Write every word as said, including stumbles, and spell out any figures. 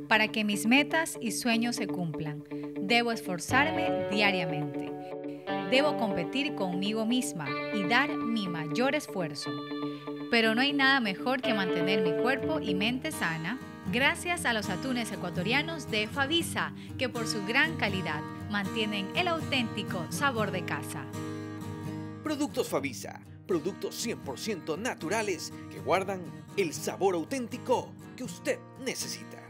para que mis metas y sueños se cumplan. Debo esforzarme diariamente. Debo competir conmigo misma y dar mi mayor esfuerzo. Pero no hay nada mejor que mantener mi cuerpo y mente sana gracias a los atunes ecuatorianos de Favisa, que por su gran calidad mantienen el auténtico sabor de casa. Productos Favisa, productos cien por ciento naturales que guardan el sabor auténtico que usted necesita.